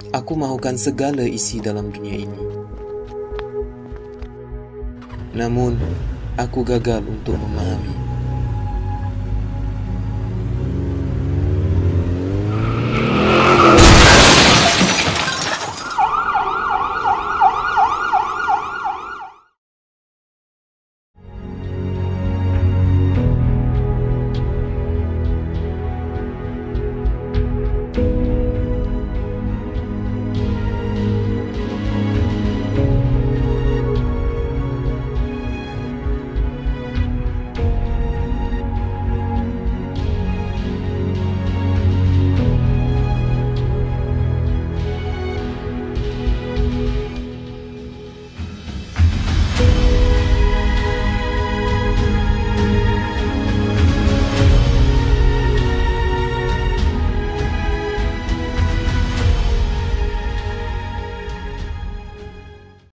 Aku mahukan segala isi dalam dunia ini. Namun, aku gagal untuk memahami